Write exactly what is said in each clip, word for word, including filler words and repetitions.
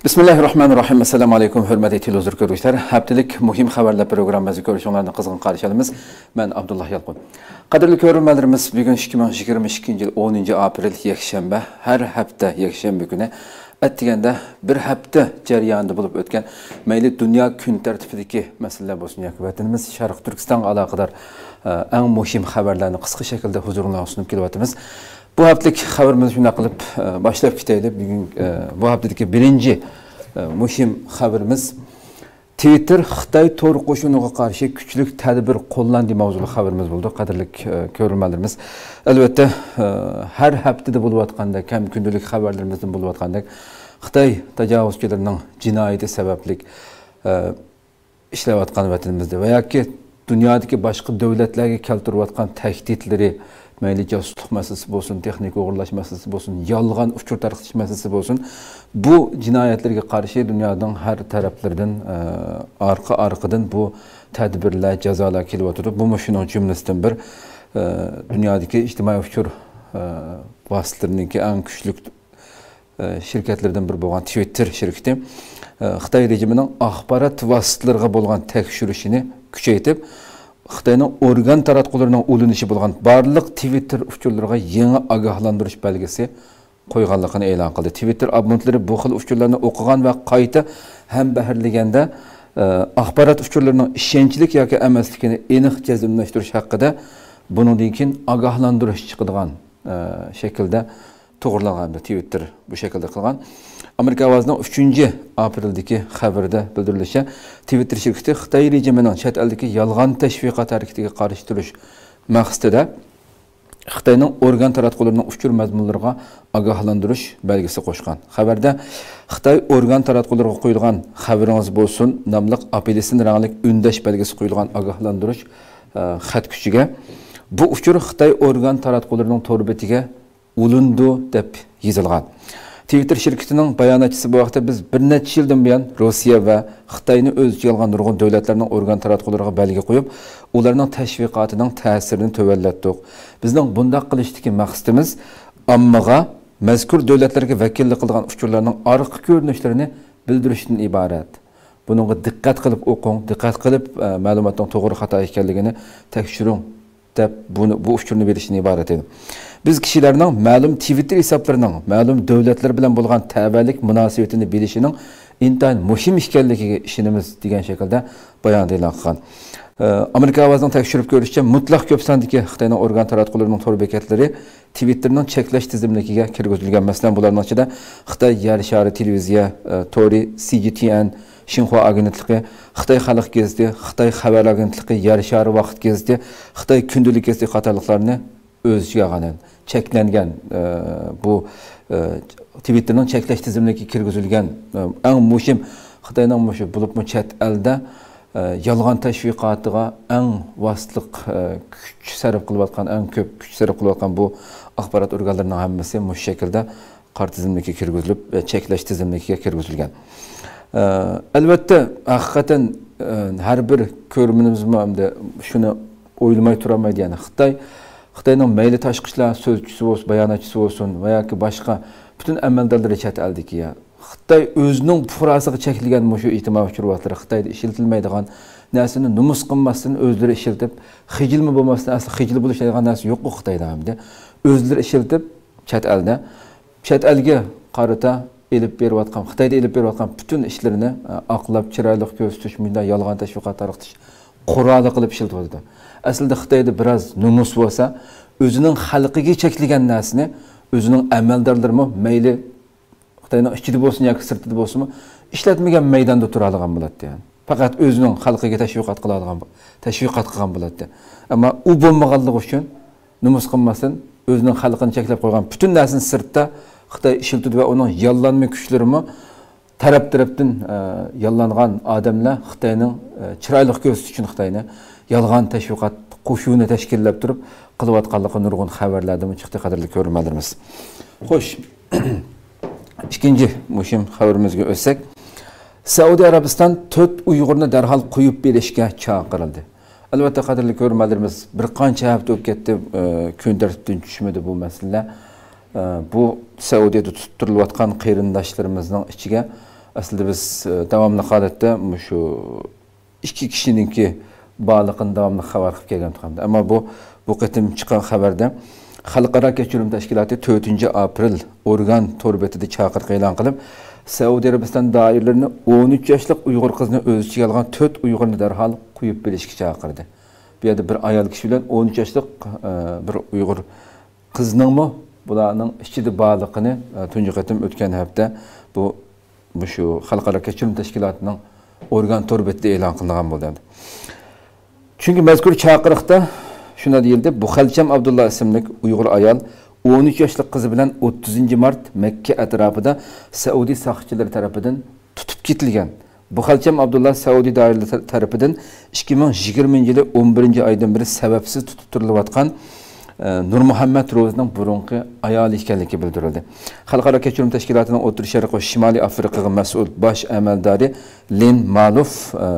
Bismillahirrahmanirrahim. Assalamu alaykum, hurmatli televizor ko'ruvchilar. Haftalik muhim xabarlar programmamizni ko'rishinglarni qizg'in qarshi olamiz. Men Abdullah Yalqun. Qadrli ko'ruvchilarimiz, bugun ikki ming yigirma ikkinchi yil o'ninchi aprel yakshanba, har hafta yakshanba kuni atdiganda bir hafta jarayonida bo'lib o'tgan mayli dunyo kun tartibidagi masalalar bo'lsin yoki vatanimiz Sharq Turkistonga aloqador eng muhim xabarlarni qisqa shaklda huzuringizga sunib kelyapmiz. Bu haftalik xabarimizni shunday qilib boshlab ketaylik. Bugun bu haftadagi birinchi muhim xabarimiz Twitter Xitoy to'g'ri qo'shiniga qarshi kuchli tadbir qo'llandi mavzuli xabarimiz bo'ldi. Qadrli ko'ruvchilarimiz, albatta har haftada bo'layotganda kam kundalik xabarlarimizdan bo'layotganda Xitoy tajovuzchilarining jinoyati sababli ishlayotgan vatanimizda va yoki dunyodagi boshqa davlatlarga keltirayotgan tahditlari, mayli josuslik masalasi bo'lsin, texnik o'g'irlash masalasi bo'lsin, yolg'on uchur tarqatish masalasi bo'lsin, bu jinoyatlarga qarshi dunyoning har taraflaridan orqa orqadan bu tadbirlar, jazolar kelyapti. Bu shuning jumlasidan bir dunyodagi ijtimoiy uchur vositalarining eng kuchli shirkatlardan biri bo'lgan Twitter shirkati Xitoy rejimining axborot vositalariga bo'lgan tekshirishini kuchaytirib, Xitoyning organ taratqularının ulanishi bo'lgan barliq Twitter uchurlariga yangi ogohlantirish belgisi qo'yganligini e'lon qildi. Twitter abonentlari bu xil uchurlarni o'qigan va qayta ham baharlaganda axborot uchurlarining ishonchli yoki emasligini aniq jazmlashtirish haqida bundan keyin ogohlantirish chiqadigan shaklda to'g'rilangan. Twitter bu shaklda qilgan. Amerika ovozining uchinchi apreldagi xabarida bildirilishicha, Twitter shirkati Xitoy rejimining chet eldagi yolg'on tashviqot harakatiga qarshi turish maqsadida Xitoyning organ taratqularning uchur mazmunlariga ogohlantirish belgisi qo'shgan. Xabarda Xitoy organ taratqularga qo'yilgan xabaringiz bo'lsin nomli apelsin rangli undash belgisi qo'yilgan ogohlantirish xat kuchiga bu uchur Xitoy organ taratqularning to'rbetiga ulundu deb yozilgan. Twitter şirketining bayonotchisi bu vaqtda biz bir necha yildan buyon Rossiya va Xitoyni o'z ichiga olgan nurg'un davlatlarning organ taratqullariga belgi qo'yib, ularning tashviqotining ta'sirini to'vallatdik. Bizning bunday qilishdagi maqsadimiz ommaga mazkur davlatlarga vakillik qilgan uchurlarning orqa ko'rinishlarini bildirishdan iborat. Bunga diqqat qilib o'qing, diqqat qilib ma'lumotning to'g'ri xato ekanligini tekshiring deb buni bu uchurni berishdan iborat edi. Biz kishilarning ma'lum Twitter hisoblarining ma'lum davlatlar bilan bo'lgan tavallik munosabatini bilishining intayin muhim ekanligiga ishonamiz degan shaklda bayon e'lon qilgan. Amerika ovozining tekshirib ko'rishicha mutlaq ko'p sondagi Xitoyning organ taratqullarining to'g'ri bekatlari Twitterning cheklash tizimligiga kirgizilgan. Masalan, bularning ichida Xitoy yer shari televiziya, Tori, C G T N, Xinhua agentligi, Xitoy xalq gazeti, Xitoy xabar agentligi, yer shari vaqt gazeti, Xitoy kundalik gazeti qatorliqlarni o'z ichiga olgan. Cheklangan bu Twitterning cheklash tizimiga kirgizilgan eng muhim Xitoyning mushu bo'lib chet elda yolg'on tashviqotiga eng vositliq kuch sarf qilayotgan, eng ko'p kuch sarf qilayotgan bu axborot organlarining hammasi bu shaklda qor tizimiga kirgizilib, cheklash tizimiga kirgizilgan. Albatta, haqiqatan har bir ko'rminimiz hamda shuni o'ylamay turolmaydi, ya'ni Xitoy Xitoyning mayli tashqi ishlar so'zchisi bo'lsin, bayonotchisi bo'lsin va yoki boshqa butun amaldorlari chet eldiki ya. Xitoy o'zining furasiga chekilgan mushu ijtimoiy uchurlarga Xitoyda ishlatilmaydigan narsani numus qilmasdan o'zlari ishlatib, xijilmi bo'lmasdan asli xijil bo'lishadigan narsa yo'q bu Xitoyda hamda. O'zlari ishlatib chet elda chet elga qarata elib berayotgan, Xitoyda elib berayotgan butun ishlarini aqlab, chiroyli ko'rsatish, bunday yolg'on tashviqot tarqatish quroli qilib ishlatyapti. Aslida Xitoyda biroz numus bo'lsa, o'zining xalqiga cheklagan narsani o'zining amaldorlarimi mayli Xitoyning ichida bo'lsin yoki sirtida bo'lsinmi, ishlatmagan maydonda tura olgan bo'ladi, ya'ni. Faqat o'zining xalqiga tashviqot qila olgan, tashviqot qilgan bo'ladi. Ammo u bo'lmaganligi uchun numus qilmasin, o'zining xalqini cheklab qo'ygan butun narsani sirtda Xitoy ishlatdi va uning yollanma kuchlarimi taraf-tarafdan yollangan odamlar Xitoyning chiroyli ko'rsatish uchun Xitoyni yolg'on tashviqot qo'shuvini tashkillab turib qilayotganligi nurg'un xabarlardan chiqdi, qadrli ko'ruvchilarimiz. Xo'sh, ikkinchi muhim xabarimizga o'tsak, Saudiya Arabiston to'rt Uyg'urni darhol qo'yib berishga chaqirildi. Albatta, qadrli ko'ruvchilarimiz, bir qancha hafta o'tib ketdi, kun tartibdan tushmadi bu masala. Bu Saudiyada tutib turilayotgan qarindoshlarımızın ichiga aslında biz devamlı holatda şu ikki kishininki bağlılığını devamlı xabar qilib kelgan turibdi. Ama bu bu qitim chiqqan xabarda Xalqaro kechirim tashkiloti to'rtinchi aprel organ tor betida chaqiriq e'lon qilib, Saudiya Arabiston doiralarini o'n uch yoshlik Uyg'ur qizini o'z ichiga olgan to'rt Uyg'urni darhol qo'yib berishga chaqirdi. Bu yerda bir ayol kishi bilan o'n uch yoshlik bir Uyg'ur qizningmi bularning ichida borligini tunji qitim o'tgan hafta bu bu shu Xalqaro kechirim tashkilotining organ tor betida e'lon qilingan bo'ldi. Chunki mazkur chaqiriqda shuna deyildi, Buxalcham Abdullah ismli Uyg'ur ayol o'n uch yoshli qizi bilan o'ttizinchi mart Makka atrofida Saudiya soqchilari tomonidan tutib ketilgan. Buxalcham Abdullah Saudiya doiralari tomonidan ikki ming yigirmanchi yili o'n birinchi oydan beri sababsiz tutib turilayotgan Nur Muhammad Ro'zning burunqi ayoli ekanligi bildirildi. Xalqaro kechirim tashkilotining O'rta Sharq va Shimoliy Afrikaga mas'ul bosh amaldori Len Maluf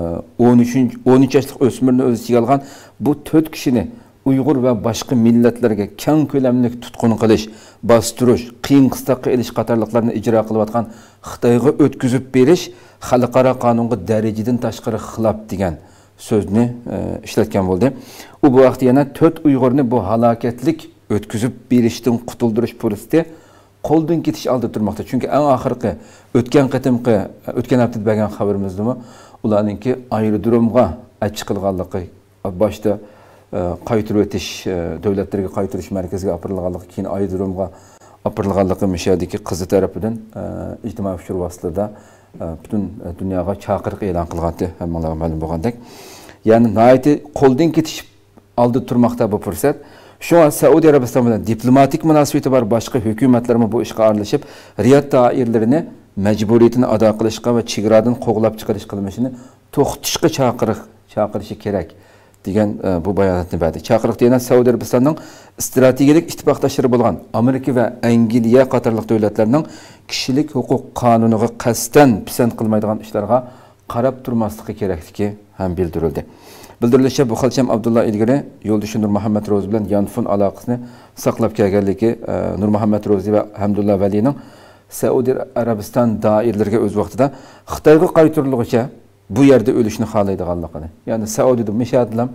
o'n uch yoshli o'smirni o'z ichiga olgan bu to'rt kishini Uyg'ur va boshqa millatlarga keng ko'lamli tutqun qilish, bostirish, qiyin qistoqqa elish qatorliqlarni ijro qilayotgan Xitoyga o'tkazib berish xalqaro qonunga darajadan tashqari xilof degan so'zni ishlatgan bo'ldi. U bu vaqtda yana to'rt Uyg'urni bu halokatlik o'tkazib berishdan qutuldirish fursati qo'ldan ketish oldida turmoqda. Chunki eng oxirgi o'tgan qatimqi o'tgan haftada bergan xabarimizdami ularningki aerodromga chiqilganligi boshda qaytirib o'tish davlatlarga qaytirish markaziga opirilganligi, keyin aerodromga opirilganligi mishadagi qizi tarafidan ijtimoiy uchur vositalarida butun dunyoga chaqiriq e'lon qilgandi, hammalarga ma'lum bo'lgandek. Ya'ni nihoyatda qo'ldan ketish oldida turmoqda bu fursat. Shunga Saudiya Arabistoni bilan diplomatik munosabati bor boshqa hukumatlar bu ishga aralashib, Riyod doiralarini majburiyatini ado qilishga va chegaradan qo'g'lab chiqarish qilmishini to'xtatishga chaqiriq chaqirishi kerak degan bu bayonotni berdi. Chaqiriqda yana Saudiya Arabistonining strategik ittifoqdoshlari bo'lgan Amerika va Angliya qatorliq davlatlarning kishilik huquq qonuniga qasddan pisand qilmaydigan ishlarga qarab turmasligi kerakligi ham bildirildi. Bildirilishicha, Buxalcham Abdullah ilgari yo'ldoshi Nur Muhammad Ro'zi bilan yonfun aloqasini saqlab kelganligi, Nur Muhammad Ro'zi va Hamdullah Valining Saudiya Arabiston doiralariga o'z vaqtida Xitoyga qaytarilganicha bu yerda o'lishni xohlaydiganligini, ya'ni Saudiyada mishadlam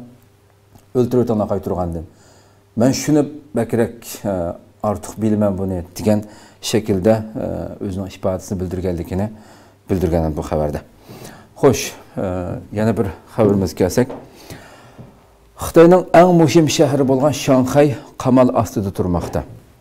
o'ltirib qaytargandim. Men shuni bakrak ortiq bilmem buni degan shaklda o'zining ifodasini bildirganligini bildirgan bu xabarda. Xo'sh, yana bir xabarimizga kelsak, Xitoyning eng muhim shahri bo'lgan Shanxay qamal ostida turmoqda.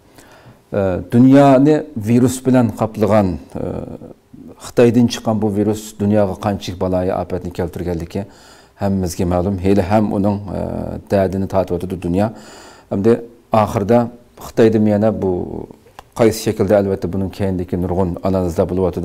Dunyoni virus bilan qoplagan Xitoydan chiqqan bu virus dunyoga qanchalik baloyi ofatni keltirganligi hammamizga ma'lum. Hali ham uning dardini tatib o'tadi dunyo. Hamda oxirida Xitoyda yana bu qaysi shaklda albatta buning keyindagi nurg'un analizlar bo'lib o'tadi.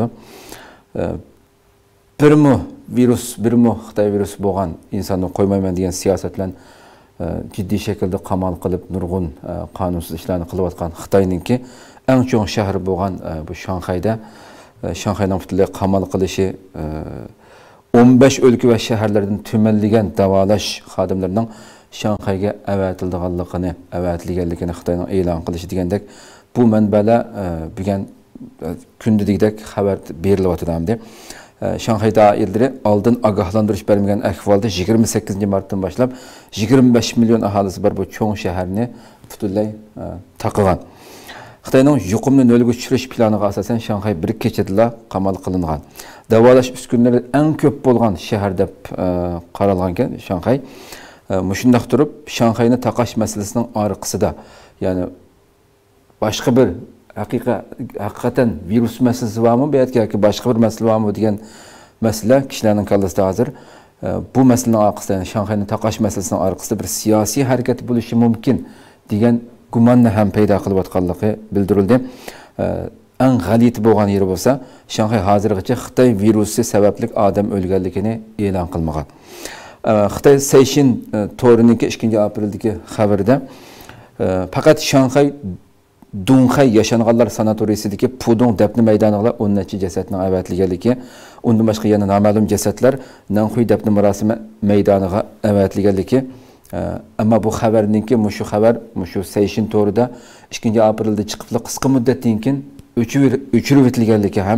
Birmi virus, birmi Xitoy virusi bo'lgan insonni qo'ymayman degan siyosat bilan jiddiy shaklda qamal qilib nurg'un qonunsiz ishlarni qilayotgan Xitoyninki eng chong shahri bo'lgan bu Shanxayda Shanxayning butunlay qamal qilishi o'n besh o'lka va shaharlardan tumanlagan davolash xodimlarining Shanxayga avatilganligini, avatilganligini Xitoyning e'lon qilishi degandek bu manbalar bugun kundadek xabar berilyapti hamda Shanxay doiralari oldin ogohlantirish bermagan ahvolda yigirma sakkizinchi martdan boshlab yigirma besh million aholisi bor bu cho'ng shaharni butunlay taqilgan. Xitoyning yuqumni nolga tushirish planiga asosan Shanxay bir kechada qamal qilingan. Davolash uskunalari eng ko'p bo'lgan shahar deb qaralgan ekan Shanxay. Mushundaq turib, Shanxayni taqash masalasining orqasida, ya'ni boshqa bir haqiqa haqiqatan virus masalasi bormi yoki boshqa bir masala bormi degan masala kishilarning kallasida hozir bu masalaning orqasida, ya'ni Shanxayni taqash masalasining orqasida bir siyosiy harakat bo'lishi mumkin degan gumonni ham paydo qilayotganligi bildirildi. Eng g'alati bo'lgan yeri bo'lsa, Shanxay hozirgacha Xitoy virusi sababli odam o'lganligini e'lon qilmagan. Xitoy Seishin to'rining ikkinchi apreldagi xabarida faqat Shanxay Dunxay yaşanğanlar sanatoriyasidagi Pudong dafn maydoniga o'n necha jasadning avatilganligi, undan boshqa yana noma'lum jasadlar Nanxuy dafn marosimi maydoniga avatilganligi. Ammo bu xabarninki, mushu xabar, mushu Seishin to'rida ikkinchi aprelda chiqib qisqa muddatdan keyin o'chirib o'tilganligi ham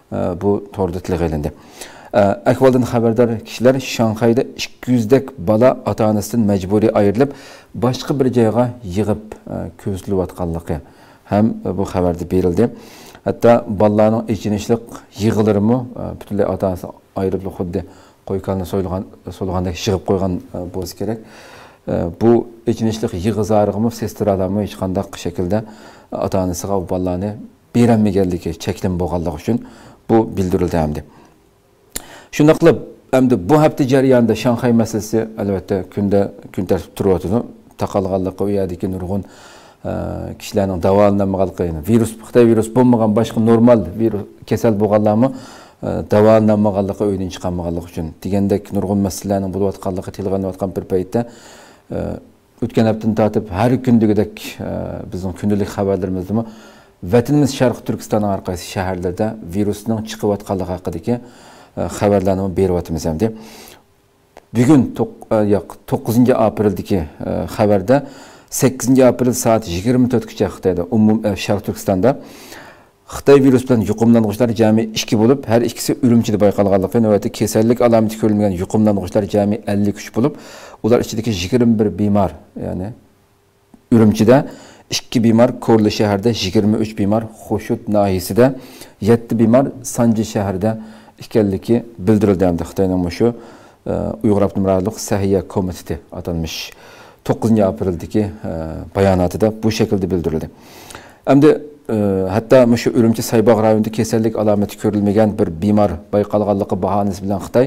bu to'g'rida tilga ilindi. Ahvoldan xabardor kishilar Shanxayda ikki yuz dek bola ota-onasidan majburiy ayrilib, boshqa bir joyga yig'ib ko'zlayotganligi ham bu xabarda berildi. Hatta bolalarning ichinishlik yig'ilirimi butunlay ota-onasi ayrilib xuddi qo'ykalni so'yilgan so'lgandek yig'ib qo'ygan bo'lsa kerak. Bu ichinishlik yig'izarig'imi sestiralarmi hech qanday shaklda ota-onasiga bu bolalarni berolmaganligi cheklim bo'lganligi uchun bu bildirildi hamdi. Shunday qilib, hamda bu hafta jarayonida Shanxay masalasi albatta kunda kun tartib turibdi. Taqalganligi u yerdagi nurg'un kishilarning davolanmaganligi, virus, Xitoy virus bo'lmagan boshqa normal virus kasal bo'lganlarmi davolanmaganligi o'yindan chiqarmaganligi uchun degandek nurg'un masalalarning bo'layotganligi tilg'anayotgan bir paytda o'tgan haftadan tortib har kundagidek bizning kundalik xabarlarimizda vatanimiz Sharq Turkistonning har qaysi shaharlarda virusning chiqayotganligi haqidagi xabarlarni beryapmiz hamda. Bugun to'qqizinchi apreldagi xabarda sakkizinchi aprel soat yigirma to'rtgacha Xitoyda umum Sharq Turkistonda Xitoy virus bilan yuqumlanuvchilar jami ikki bo'lib, har ikkisi Urumchida bayqalganligi, navbatda kasallik alomati ko'rilmagan yuqumlanuvchilar jami ellik uch bo'lib, ular ichidagi yigirma bir bemor, ya'ni Urumchida ikki bemor, Ko'rli shaharda yigirma uch bemor, Xo'shut nahiyasida yetti bemor, Sanji shaharida ekanligi bildirildi hamda Xitoyning shu Uyg'ur Abdumuralliq Sahiya komiteti atalmış to'qqizinchi apreldagi bayonotida bu shaklda bildirildi. Hamda hatta shu Urumchi Saybog' rayonida kasallik alomati ko'rilmagan bir bemor bayqalganligi bahonasi bilan Xitoy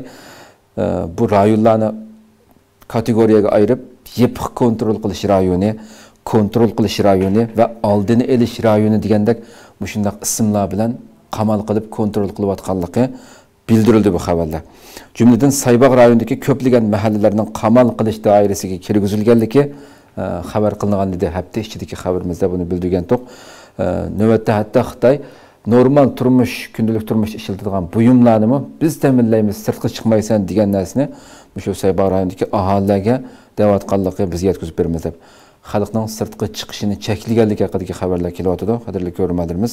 bu rayonlarni kategoriyaga ayirib, yepiq kontrol qilish rayoni, kontrol qilish rayoni va oldini olish rayoni degandek shunday ismlar bilan qamal qilib kontrol qilayotganligi bildirildi bu xabarlar. Jumladan Saybog' rayonidagi ko'plagan mahallalarning qamal qilish doirasiga kirgizilganligi xabar qilingan edi. Hafta ichidagi xabarimizda buni bildirgan to'q. Navbatda hatta Xitoy normal turmush, kundalik turmush ishlatadigan buyumlarni biz ta'minlaymiz, sirtqa chiqmaysan degan narsani shu Saybog' rayonidagi aholiga da'vatqanligi bizga yetkazib beramiz deb xalqning sirtqa chiqishini cheklaganligi haqidagi xabarlar kelyapti, qadrli ko'ruvchilarimiz.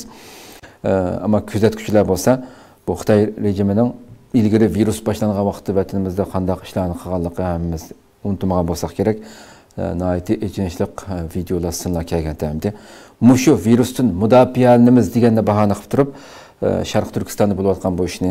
Ama kuzatuvchilar bo'lsa, bu Xitoy rejimining ilgari virus boshlangan vaqtda vatanimizda qanday ishlarni qilganligi hammamiz unutmagan bo'lsak kerak. Nihoyatda ichinishlik videolar sinlar kelganda mushu virusdan mudofialanamiz deganda bahona qilib turib, Sharq Turkistonda bo'layotgan bu ishni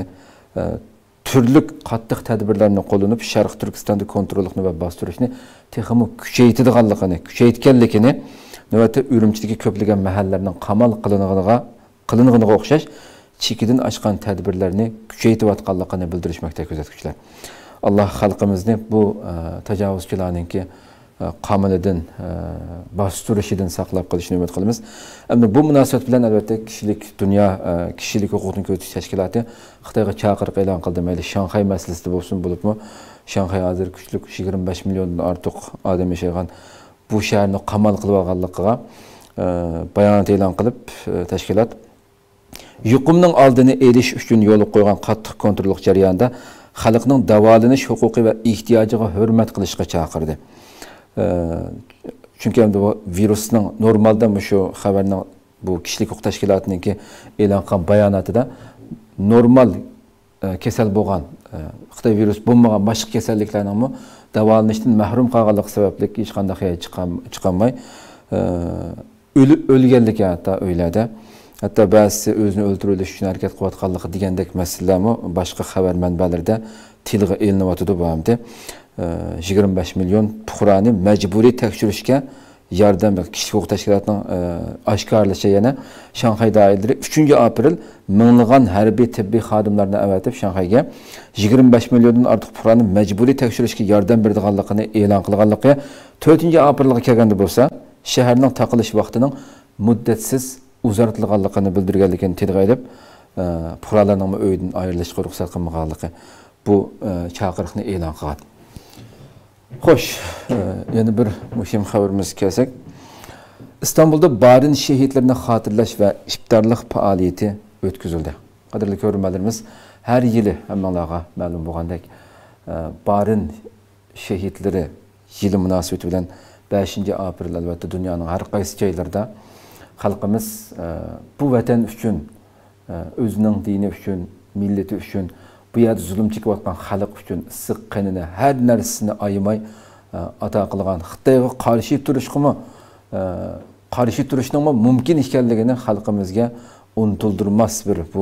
turli qattiq tadbirlarni qo'llanib, Sharq Turkistonda kontrollikni va bostirishni texmi kuchaytirganligini, kuchaytganligini, navbatda Urumchidagi ko'plagan mahallalarning qamal qilinganiga qilinganiga o'xshash chekidan oshgan tadbirlarni kuchaytirayotganligini bildirishmoqda kuzatuvchilar. Alloh xalqimizni bu tajovuzchilarningki qamalidan bostirishidan saqlab qolishini umid qilamiz. Endi bu munosabat bilan albatta kishilik dunyo kishilik huquqni ko'zatish tashkiloti Xitoyga chaqiriq e'lon qildi. Mayli Shanxay masalasida bo'lsin, bo'libmi Shanxay hozir kuchlik yigirma besh milliondan ortiq odam yashagan bu shaharni qamal qilib olganligiga bayonot e'lon qilib tashkilot yuqumning oldini olish uchun yo'l qo'ygan qattiq kontrollik jarayonida xalqning davolanish huquqi va ehtiyojiga hurmat qilishga chaqirdi. Chunki endi bu virusning normalda shu xabarning bu kishilik huquq tashkilotininki e'lon qilgan bayonotida normal kasal bo'lgan Xitoy virus bo'lmagan boshqa kasalliklarning davolanishdan mahrum qolganligi sababli hech qanday hayot chiqolmay o'lganligi hatto o'yladi. Hatta ba'zi o'zini o'ldirilish uchun harakat qilayotganligi degandek masalalarmi boshqa xabar manbalarida tilga elinyapti bu hamda yigirma besh million fuqaroni majburiy tekshirishga yordam berdi. Kishilik huquq tashkilotining oshkorlashicha yana Shanxay doiralari uchinchi aprel minglagan harbiy tibbiy xodimlarni avatib Shanxayga yigirma besh milliondan ortiq fuqaroni majburiy tekshirishga yordam berganligini e'lon qilganligi to'rtinchi aprelga kelganda bo'lsa, shaharning taqilish vaqtining muddatsiz uzartilganligini bildirganligini tilga olib, fuqarolarning uydan ayrilishga ruxsat qilmaganligi bu chaqiriqni e'lon qilgan. Xo'sh, yana bir muhim xabarimiz kelsak, İstanbulda Barin şehitlerini xatirlash va iftorlik faoliyati o'tkazildi. Qadrli ko'ruvchilarimiz, har yili hammalarga ma'lum bo'lgandek, Barin şehitleri yili munosabati bilan beshinchi aprel albatta dunyoning har qaysi joylarida xalqimiz bu vatan uchun o'zining dini uchun, millati uchun, bu yerda zulm chekayotgan xalq uchun issiq qanini, har narsasini ayamay ato qilgan Xitoyga qarshi turishqimi, qarshi turishning mumkin ekanligini xalqimizga unutildirmas bir bu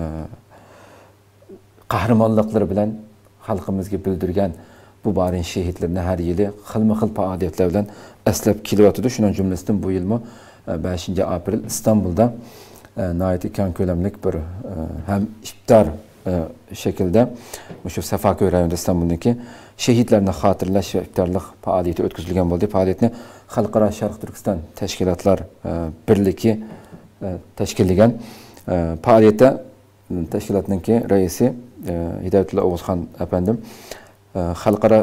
qahramonliklari bilan xalqimizga bildirgan bu barin şehitlerini her yili xilma-xil faoliyatlar bilan eslab kelyotdi. Shuning jumlasidan bu yilmi beshinchi aprel İstanbul'da nayet keng ko'lamlik bir hem iftar şekilde şu Safaköy rayonida İstanbul'daki şehitlerini hatırlash ve iftarlık faaliyeti o'tkazilgan bo'ldi. Faaliyetni Xalqaro Sharq Turkiston tashkilotlar birligi tashkillagan. Faaliyetda tashkilotning raisi Hidayatullo O'g'uzxon efendim xalqaro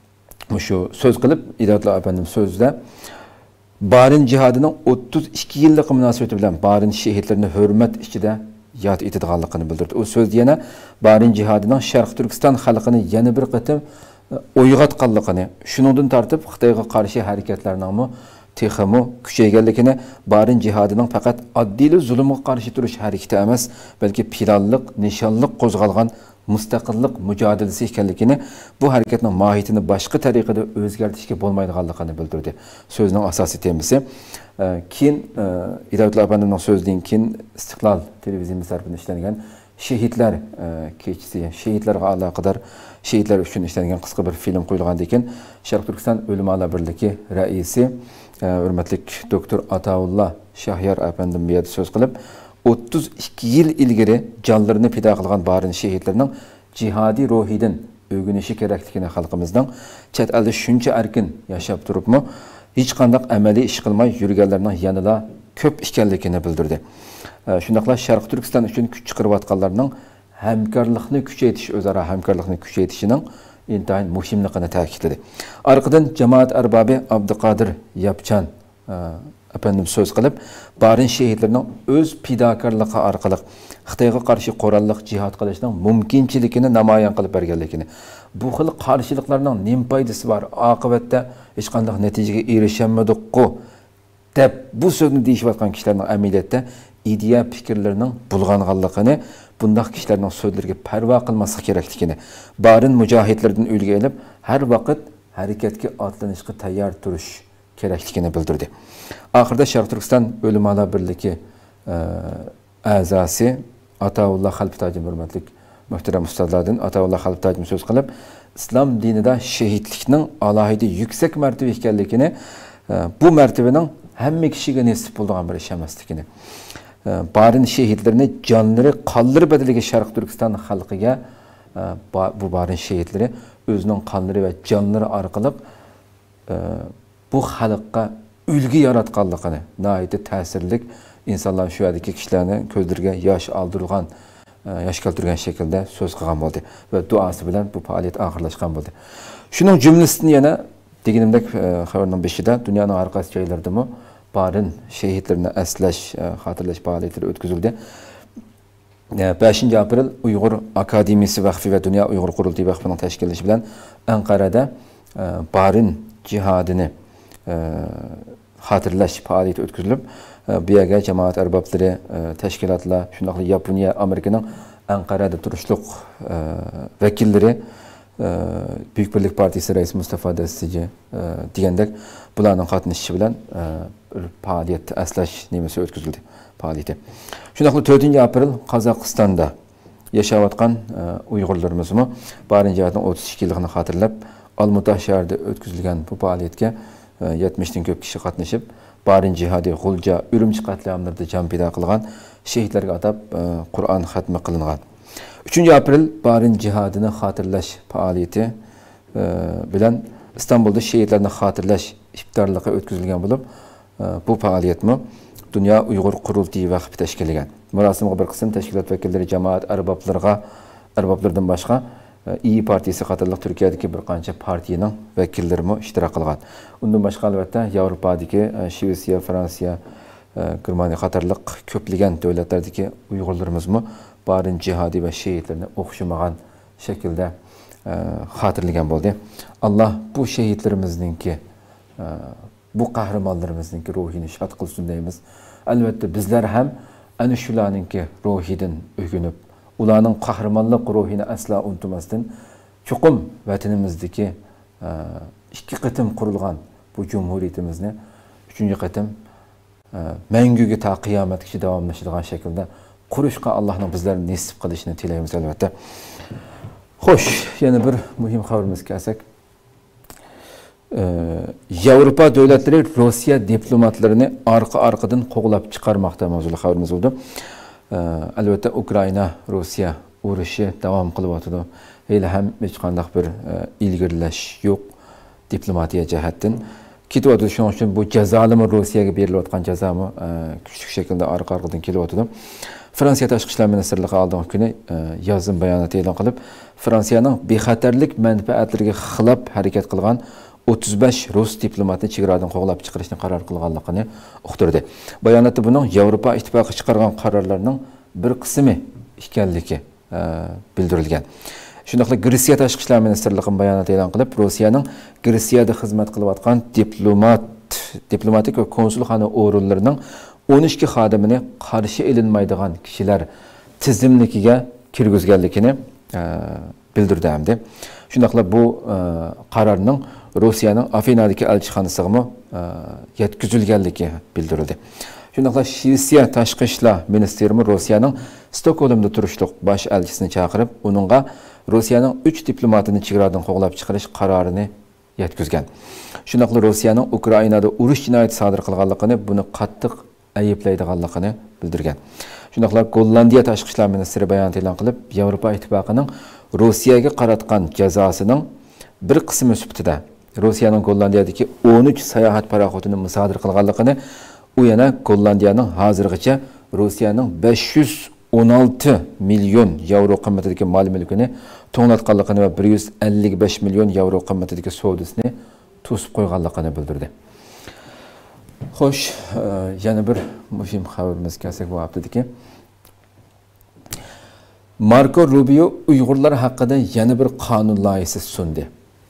şu söz qilib Hidayatullo efendim sözde Barin jihadining o'ttiz ikki yillik munosabati bilan Barin şehitlerini hurmat ichida yod etadiganligini bildirdi. O söz yana Barin jihadining Sharq Turkiston xalqini yana bir qatim o'yg'otganligini, shuningdan tortib Xitoyga qarshi harakatlarning texmi kuchayganligini, Barin jihadining faqat oddiy zulmga qarshi turish harakati emas, balki planliq, nishonliq qo'zg'algan mustaqillik mücadelesi ekanligini, bu hareketning mohiyatini boshqa tariqada o'zgartirishga bo'lmaydiganligini bildirdi. So'zning asosiy temasi keyin Hidayatullo efendimning so'zidan keyin Istiqlol televiziya tarafından ishlangan Şehitler kechasi, shehidlarga aloqador shehidlar uchun ishlangan qisqa bir film qo'yilgandan keyin Sharq Turkiston O'limalar birligi raisi hurmatli doktor Ataullah Shahyar efendim bir so'z qilib, o'ttiz ikki yil ilgari jonlarini fido qilgan barin shehidlarning jihodiy ruhidan o'rganishi kerakligini, xalqimizning chet elda shuncha erkin yashab turibmi, hech qanday amaliy ish qilmay yurganlarning yanada ko'p ekanligini bildirdi. Shundaqla Sharq Turkiston uchun kuch chiqarayotganlarning hamkorlikni kuchaytirish, o'zaro hamkorlikni kuchaytirishining intayin muhimligini ta'kidladi. Arqadan jamoat arbobi Abduqodir Yapchan efendim söz qilib, barin shehidlarning o'z fidokorligi orqali Xitoyga qarshi qurolliq jihad qilishning mumkinchiligini namoyon qilib berganligini, bu xil qarshiliklarning nima foydasi bor, oqibatda hech qanday natijaga erishamadikku deb bu so'zni deyishayotgan kishilarning amaliyotda ideya fikrlarining bulg'anganligini, bunday kishilarning so'zlariga parvo qilmaslik kerakligini, barin mujohidlardan ulgu olib, har vaqt harakatga otlanishga tayyor turish kerakligini bildirdi. Ahirda Sharq Turkiston O'limalar birligi a'zosi Ataullah Xalptajim hurmatli muhtaram ustozlardan Ataullah Xalptajim so'z qilib, islom dinida shehidlikning alohida yuksak martaba ekanligini, bu martabaning hamma kishiga nasib bo'lgan bir ish emasligini, barin shehidlarini jonlari, qonlari badaliga Sharq Turkiston xalqiga bu barin shehidlari o'zining qonlari va jonlari orqali bu xalqqa ulgu yaratganligini, nihoyatda ta'sirli insonlar shu yerdagi kishilarning ko'zlariga yosh oldirgan, yosh keltirgan shaklda so'z qilgan bo'ldi va duosi bilan bu faoliyat oxirlashgan bo'ldi. Shuning jumlasidan yana deganimdek xabarning beshida dunyoning har qaysi joylaridami barin shehidlarni aslash, xotirlash faoliyatlari o'tkazildi. beshinchi aprel Uyg'ur Akademiyasi Vakfi ve Dünya Uyg'ur Qurultiyi Vakfining tashkillanishi bilan Anqarada barin jihadini hatırlaş faaliyeti o'tkazilib, bu yerga jamoat arboblari, tashkilotlar, shundaqla Yaponiya, Amerikaning Anqarada turishliq vakillari, Büyük Birlik Partisi raisi Mustafa Dastiji degandek bularning qatnashishi bilan bir faaliyet aslash nimasi o'tkazildi faaliyeti. Shundaqla to'rtinchi aprel Qozog'istonda yashayotgan Uyg'urlarimizmi barin jihadining o'ttiz ikki yilligini hatırlab, Almutah shahrida o'tkazilgan bu faaliyetga yetmişten ko'p kishi qatnashib, barin jihadi G'ulja, Urumchi qatliamlarida jon fido qilgan shehidlarga atab Qur'on xatmi qilingan. uchinchi aprel barin jihadini xotirlash faoliyati bilan İstanbulda shehidlarni xotirlash iftorligi o'tkazilgan bo'lib, bu faoliyatmi Dünya Uyg'ur Qurultiyi Vakfi tashkillagan. Marosimga bir qism tashkilot vakillari, jamoat arboblarga, arboblardan boshqa İyi Partisi qatorliq Turkiyadagi bir qancha partiyaning vakillari ishtirok qilgan. Undan boshqa albatta Yevropadagi Shvetsiya, Fransiya, Germaniya qatorliq ko'plagan davlatlardagi Uyg'urlarimiz barin jihadi va shehidlarni o'xshamagan shaklda xotirlagan bo'ldi. Alloh bu shehidlarimizningki, bu qahramonlarimizningki ruhini shod qilsin deymiz. Albatta bizlar ham ana shularninki ruhidan o'ginib, ularning qahramonlik ruhini asla unutmasdan, chuqum vatanimizdagi ikki qatim qurilgan bu cumhuriyetimizni uchinchi qatim manguga ta qiyomatgacha davomlashadigan shaklda qurishga Allohning bizlarni nasib qilishini tilaymiz albatta. Xo'sh, yana bir muhim xabarimiz kelsak, Yevropa davlatlari Rossiya diplomatlarini arqa-arqadan qo'g'lab chiqarmoqda mavzuli xabarimiz bo'ldi. Albatta Ukraina Rossiya urushi davom qilyapti. Hali ham hech qanday bir ilgirlash yo'q diplomatiya jihatdan. Ketyapti, shuning uchun bu jazolimi Rossiyaga berilayotgan jazomi kuchli shaklda arqa-arqadan kelyapti. Fransiya Tashqi ishlar ministrligi oldingi kuni yozim bayonot e'lon qilib, Fransiyaning bexatarlik manfaatlariga xilof harakat qilgan o'ttiz besh rus diplomatini chegaradan qo'g'lab chiqarishni qaror qilganligini uqtirdi. Bayonotda buning Yevropa ittifoqi chiqargan qarorlarning bir qismi ekanligi bildirilgan. Shundaqla Gretsiya Tashqi ishlar ministrligi bayonot e'lon qilib, Rossiyaning Gretsiyada xizmat qilayotgan diplomat, diplomatik va konsulxona o'rinlarining o'n ikki xodimini qarshi elinmaydigan kishilar tizimligiga kirgizganligini bildirdi hamda. Shundaqla bu qarorning Rossiyaning Afinadagi elchixonasiga yetkazilganligi bildirildi. Shundaqla Shvetsiya Tashqi ishlar ministrligi Rossiyaning Stokgolmda turishliq bosh elchisini chaqirib, uningga Rossiyaning uch diplomatini chegaradan qo'g'lab chiqarish qarorini yetkazgan. Shundaqla Rossiyaning Ukrainada urush jinoyati sodir qilganligini, buni qattiq ayiblaydiganligini bildirgan. Shundaqla Gollandiya Tashqi ishlar ministri bayonot e'lon qilib, Yevropa ittifoqining Rossiyaga qaratgan jazosining bir qismi sifatida Rossiyaning Gollandiyadagi o'n uch sayohat paraxodini musodir qilganligini, u yana Gollandiyaning hozirgacha Rossiyaning besh yuz o'n olti million yevro qimmatidagi mol mulkini to'nglatganligini va bir yuz ellik besh million yevro qimmatidagi savdosini to'sib qo'yganligini bildirdi. Xo'sh, yana bir muhim xabarimiz kelsak bu haftadagi Marco Rubio Uyg'urlar haqida yana bir qonun loyihasi sundi.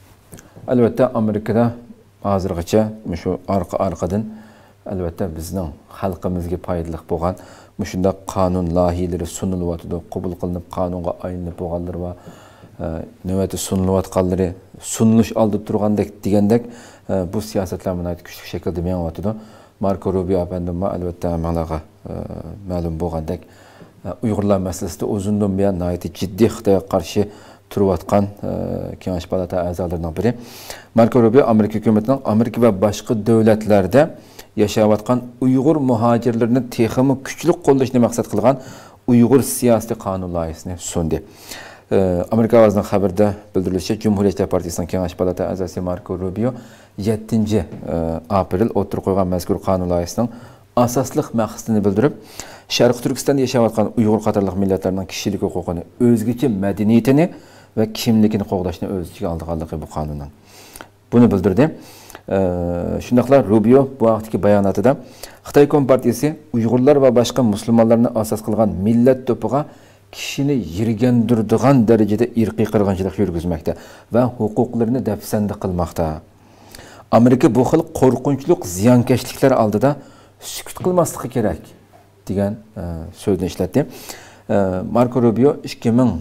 Albatta Amerikada hozirgacha shu orqa-orqadan albatta bizning xalqimizga foydali bo'lgan shunday qonun loyihalari sunilyapti, qabul qilinib qonunga aylanib bo'lganlar va navbatda sunilayotganlari sunilish oldi turgandek degandek bu siyosatlar mana kuchli shaklda menyapti. Marco Rubio efendim albatta managa ma'lum bo'lgandek Uyg'urlar masalasida uzundan buyon nihoyat jiddiy Xitoyga qarshi turayotgan Kengash palata a'zolaridan biri. Marco Rubio Amerika hukumatining Amerika va boshqa davlatlarda yashayotgan Uyg'ur muhojirlarini texmi kuchli qo'llashni maqsad qilgan Uyg'ur siyosiy qonun loyihasini sundi. Amerika ovozining xabarida bildirilishicha, Cumhuriyetçiler Partiyasining Kengash palata a'zosi Marco Rubio yettinchi aprel o'tirib qo'ygan mazkur qonun loyihasining asosli maqsadini bildirib, Sharq Turkistonda yashayotgan Uyg'ur qatorliq millatlarning kishilik huquqini, o'zgacha madaniyatini va kimligini qo'g'dashni o'z ichiga olganligi bu qonunning. Buni bildirdi. Shundaqla Rubio bu vaqtdagi bayonotida Xitoy Kompartiyasi Uyg'urlar va boshqa musulmonlarni asos qilgan millat to'piga kishini yirgandiradigan darajada irqiy qirg'inchilik yurgizmoqda va huquqlarini dafsanda qilmoqda. Amerika bu xil qo'rqinchli ziyonkashliklar oldida sukut qilmasligi kerak degan so'zni ishlatdi. Marco Rubio ikki ming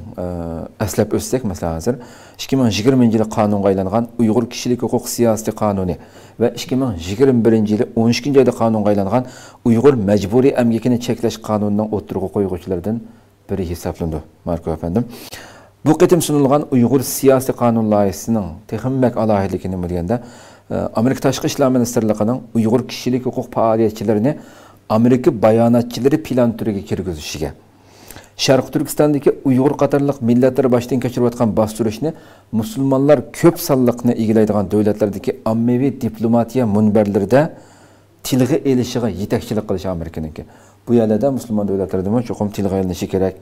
aslab o'tsak, masalan, hozir ikki ming yigirmanchi yili qonunga aylangan Uyg'ur kishilik huquq siyosiy qonuni va ikki ming yigirma birinchi yili o'n ikkinchi oyda qonunga aylangan Uyg'ur majburiy emgakini cheklash qonunining o'tirg'i qo'yuvchilaridan biri hisoblandi. Marco efendim bu qitim sunilgan Uyg'ur siyosiy qonun loyihasining texnik alohidligini bilganda Amerika Tashqi ishlar ministrligining Uyg'ur kishilik huquq faoliyatchilarini Amerika bayonotchilari plan turiga kirgizishiga, Sharq Turkistondagi Uyg'ur qatorliq millatlar boshdan kechirayotgan bostirishni musulmonlar ko'p sonliqni egallaydigan davlatlardagi ommaviy diplomatiya munbarlarida tilga elishiga yetakchilik qilish Amerikaniki. Bu yerlarda musulmon davlatlarda ham cho'qim tilga elinishi kerak,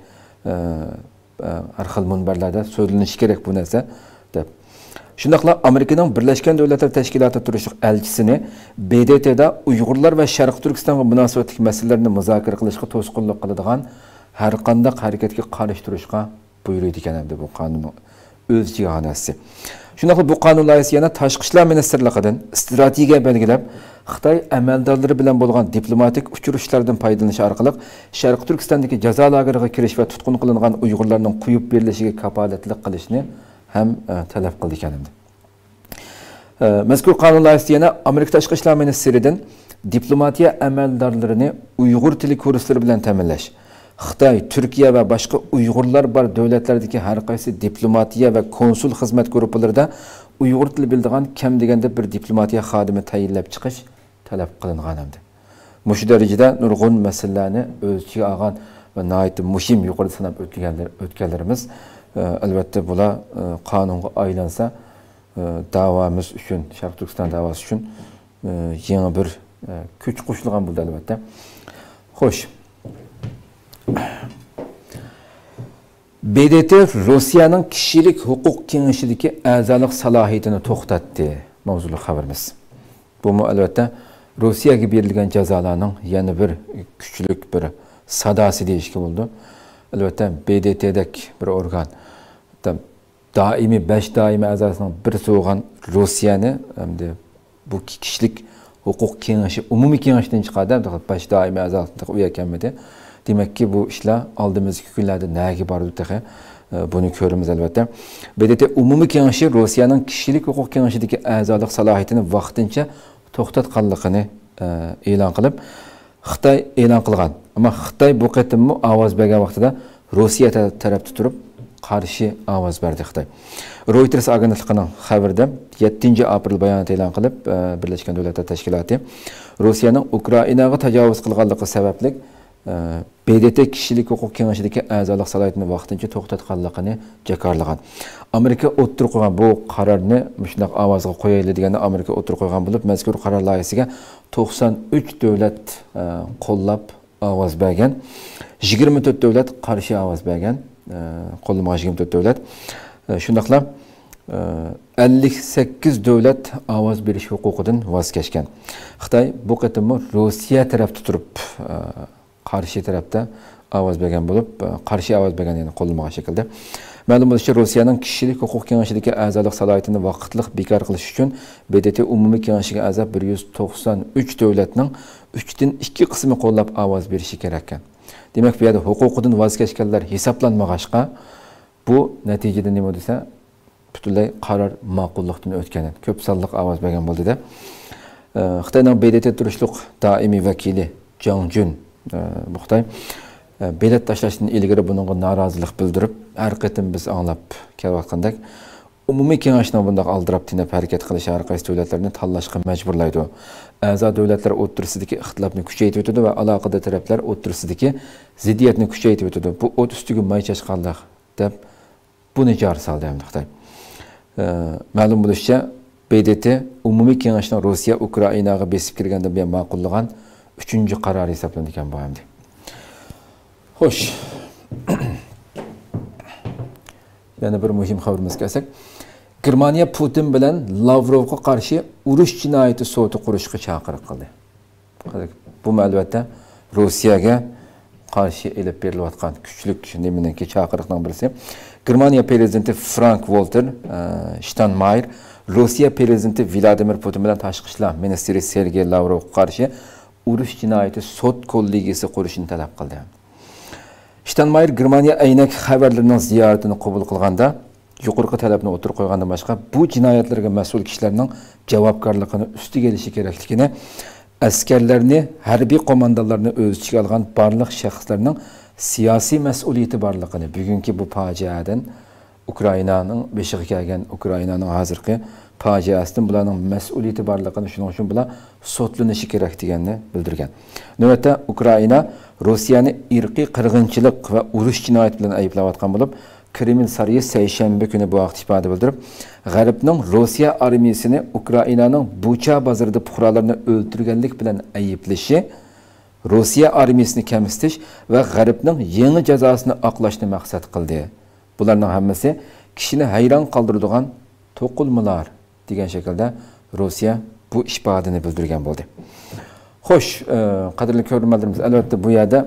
har xil munbarlarda so'zlanishi kerak bu narsa deb. Shundaqla Amerikaning Birlashgan Davlatlar Tashkiloti turishliq elchisini B D T'da Uyg'urlar va Sharq Turkistonga munosabatli masalalarni muzokara qilishga to'sqinlik qiladigan har qanday harakatga qarshi turishga buyuradi ekan bu qonun o'z jihanasi. Şundaqla bu qonun loyihasi yana Tashqi ishlar ministrligidan strategiya belgilab, Xitoy amaldorlari bilan bo'lgan diplomatik uchrashuvlardan foydalanish orqali Sharq Turkistondagi jazo lageriga kirish va tutqun qilingan Uyg'urlarning qo'yib berilishiga kafolatlik qilishni ham talab qildi ekan. Mazkur qonun loyihasi yana Amerika Tashqi ishlar ministridan diplomatiya amaldorlarini Uyg'ur tili kurslari bilan ta'minlash, Xitoy, Turkiya va boshqa Uyg'urlar bor davlatlardagi har qaysi diplomatiya va konsul xizmat guruhlarida Uyg'ur tili bildigan kam deganda bir diplomatiya xodimi tayinlab chiqish talab qilingan hamdi. Mushu darajada nurg'un masalalarni o'z ichiga olgan va nihoyatda muhim yuqori sanab o'tganlarimiz albatta bular qonunga aylansa davomimiz uchun, Sharq Turkiston davosi uchun yangi bir kuch qo'shilgan bo'ldi albatta. Xo'sh. B D T Rossiyaning kishilik huquq kengashidagi a'zolik salohiyatini to'xtatdi. Mavzuli xabarimiz. Bu mu albatta Rossiyaga berilgan jazolarning yana bir kuchlik bir sadosi deyishga bo'ldi. Albatta B D T'dek bir organ doimiy besh doimiy a'zosining birisi bo'lgan Rossiyani hamda bu kishilik huquq kengashi umumiy kengashidan chiqadi. besh doimiy a'zolik u ekanmidi. Demek ki bu işler aldığımız günlerde neye bardı tehe bunu görürüz elbette. B D T umumi kengaşı Rusya'nın kişilik hukuk kengaşideki azalık salahiyetini vaqtincha to'xtatganligini e'lon qilib, Xitoy e'lon qilgan. Ama Xitoy bu qatimmi ovoz bergan vaqtida Rossiya tarafda turib qarshi ovoz berdi Xitoy. Reuters agentligining xabarida yettinchi aprel bayonot e'lon qilib, Birlashgan Davlatlar Tashkiloti Rossiyaning Ukrainaga tajovuz qilganligi sababli B D T kishilik huquq kengashidagi a'zolik salohiyatini vaqtincha to'xtatganligini jakarlagan. Amerika o'tirib qo'ygan bu qarorni shunday ovozga qo'yaylik deganda Amerika o'tirib qo'ygan bo'lib, mazkur qaror loyihasiga to'qson uch davlat qo'llab ovoz bergan. yigirma to'rt davlat qarshi ovoz bergan. Qo'llamagan yigirma to'rt davlat. Shundaqla ellik sakkiz davlat ovoz berish huquqidan voz kechgan. Xitoy bu qatimni Rossiya tarafda turib qarshi tarafda ovoz bergan bo'lib, qarshi ovoz bergan yani qo'llanmagan shaklda. Ma'lum bo'lishicha, Rossiyaning kishilik huquq kengashidagi a'zolik salohiyatini vaqtliq bekor qilish uchun B D T umumiy kengashiga a'zo bir yuz to'qson uch davlatning uchdan ikki qismi qo'llab ovoz berishi kerak ekan. Demak, bu yerda huquqidan voz kechganlar hisoblanmag'achqa bu natijada nima desa, butunlay qaror ma'qullikdan o'tgan. Ko'p sonliq ovoz bergan bo'ldi-da. Xitoyning B D T turishliq doimiy vakili Jang Jun bu Xitoy bilet tashlashdan ilgari buningga norozilik bildirib, har qatim biz anglab kelayotgandek umumiy kengashning bunday aldirab tinib harakat qilish har qaysi davlatlarni tanlashga majburlaydi. A'zo davlatlar o'rtasidagi ixtilofni kuchaytirib o'tadi va aloqador taraflar o'rtasidagi ziddiyatni kuchaytirib o'tadi. Bu o't ustiga may chashqanlik deb buni jar soldi ham Xitoy. Ma'lum bo'lishicha, B D T umumiy kengashning Rossiya Ukrainaga besib kirganda buyon ma'qullagan uchinchi qaror hisoblanadi ekan bu hamda. Xo'sh. Yana bir muhim xabarimiz kelsak, Germaniya Putin bilan Lavrovga qarshi urush jinoyati sudi qurishga chaqiriq qildi. Bu albatta Rossiyaga qarshi elib berilayotgan kuchlik nimadanki chaqiriqning birisi. Germaniya prezidenti Frank-Walter Steinmeier Rossiya prezidenti Vladimir Putin bilan tashqi ishlar ministri Sergey Lavrovga qarshi urush jinoyati sud kollegiyasi qurishni talab qildi. Steinmeier Germaniya aynak xabarlarining ziyoratini qabul qilganda, yuqorqi talabni o'tirib qo'ygandan boshqa bu jinoyatlarga mas'ul kishilarning javobgarligini ustiga kelishi kerakligini, askarlarni, harbiy qo'mondonlarni o'z ichiga olgan barliq shaxslarning siyosiy mas'uliyati borligini, bugungi bu fojiadan Ukrainaning beshiga kelgan Ukrainaning hozirgi fojiasidan bularning mas'uliyati borligini, shuning uchun bular sotlanishi kerak deganini bildirgan. Navbatda Ukraina Rossiyani irqiy qirg'inchilik va urush jinoyati bilan ayblayotgan bo'lib, Kreml sarayı seshanba kuni bu vaqt ifoda bildirib, G'arbning Rossiya armiyasini Ukrainaning Bucha bozorida fuqarolarni o'ldirganlik bilan ayblashi, Rossiya armiyasini kamsitish va G'arbning yangi jazosini oqlashni maqsad qildi. Bularning hammasi kishini hayron qoldiradigan to'qilmalar degan shaklda Rossiya bu ifodani bildirgan bo'ldi. Xo'sh, qadrli ko'ruvchilarimiz, albatta bu yerda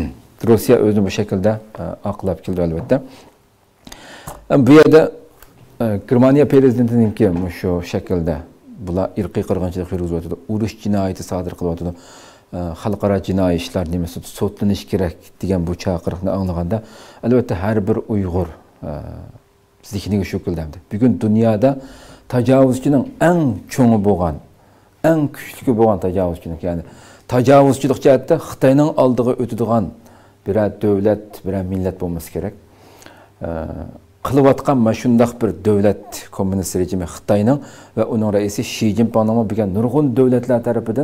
Rossiya o'zini bu shaklda oqlab keldi albatta. Bu yerda Germaniya prezidentiniki shu shaklda bular irqiy qirg'inchilik yurgizayotdi, urush jinoyati sodir qilyotdi, xalqaro jinoiy ishlar nimasi sotlanish kerak degan bu chaqiriqni anglaganda, albatta har bir Uyg'ur zihniga shu keldi. Bugun dunyoda tajovuzchining eng cho'ngi bo'lgan, eng kuchli bo'lgan tajovuzchilik, ya'ni tajovuzchilik jihatda Xitoyning oldiga o'tadigan bir davlat, bir millat bo'lmasi kerak. Qilayotgan mana shunday bir davlat kommunist rejimi Xitoyning va uning raisi Shi Jinpingning bo'lgan nurg'un davlatlar tomonidan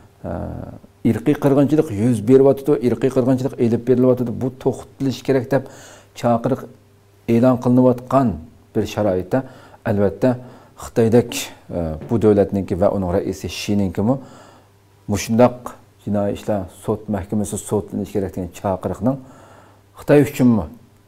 irqiy qirg'inchilik yuz beryapti, irqiy qirg'inchilik elib berilyapti. Bu to'xtatilishi kerak deb chaqiriq e'lon qilinayotgan bir sharoitda albatta Xitoydek bu davlatniki va uning raisi Shi'ninkimi mushundaq jinoiy ishlar sud mahkamasi sotlanishi kerak degan chaqiriqning Xitoy uchunmi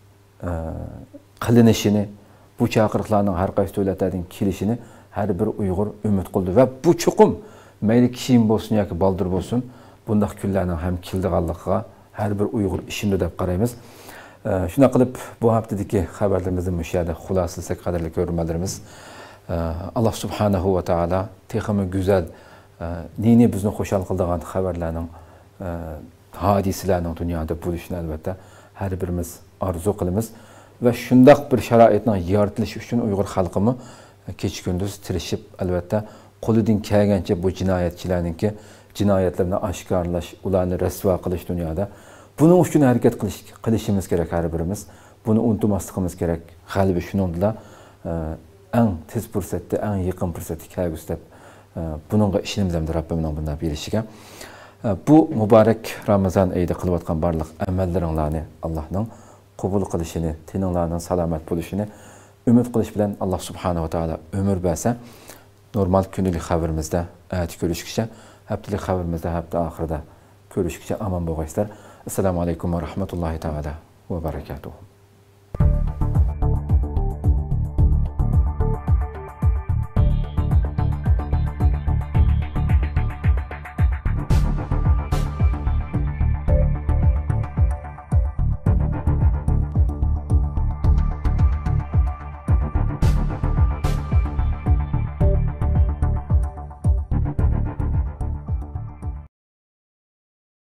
qilinishini, bu chaqiriqlarning har qaysi davlatlardan kelishini har bir Uyg'ur umid qildi va bu chuqum mayli kishim bo'lsin yoki baldir bo'lsin, bunday kunlarning ham keldiganligiga har bir Uyg'ur ishimdi deb qaraymiz. Shuna qilib bu haftadagi xabarlarimizni mushada xulosasak qadrli ko'rganlarimiz, Alloh subhanahu va taolo texmi go'zal dini bizni xushal qildigan xabarlarning, hodisalarning dunyoda bo'lishini albatta har birimiz orzu qilamiz va shundaq bir sharoitning yaratilishi uchun Uyg'ur xalqimi kecha kunduz tirishib albatta qo'lidan kelgancha bu jinoyatchilarningki jinoyatlarni oshkorlash, ularni rasvo qilish dunyoda buning uchun harakat qilish qilishimiz kerak har birimiz. Buni unutmasligimiz kerak. G'alaba shuningla eng tez fursatda, eng yaqin fursatda kelgusi deb buningga ishonamiz ham Rabbimning bunday berishiga. Bu muborak Ramazon oyida qilayotgan barliq amallaringlarni Allohning qabul qilishini, tininglarning salomat bo'lishini umid qilish bilan Alloh subhanahu va taolo umr bersa, normal kunlik xabarimizda ayt ko'rishguncha, haftalik xabarimizda hafta oxirida ko'rishguncha aman bo'lgaysizlar. Assalomu alaykum va rahmatullohi taala va barakatuh.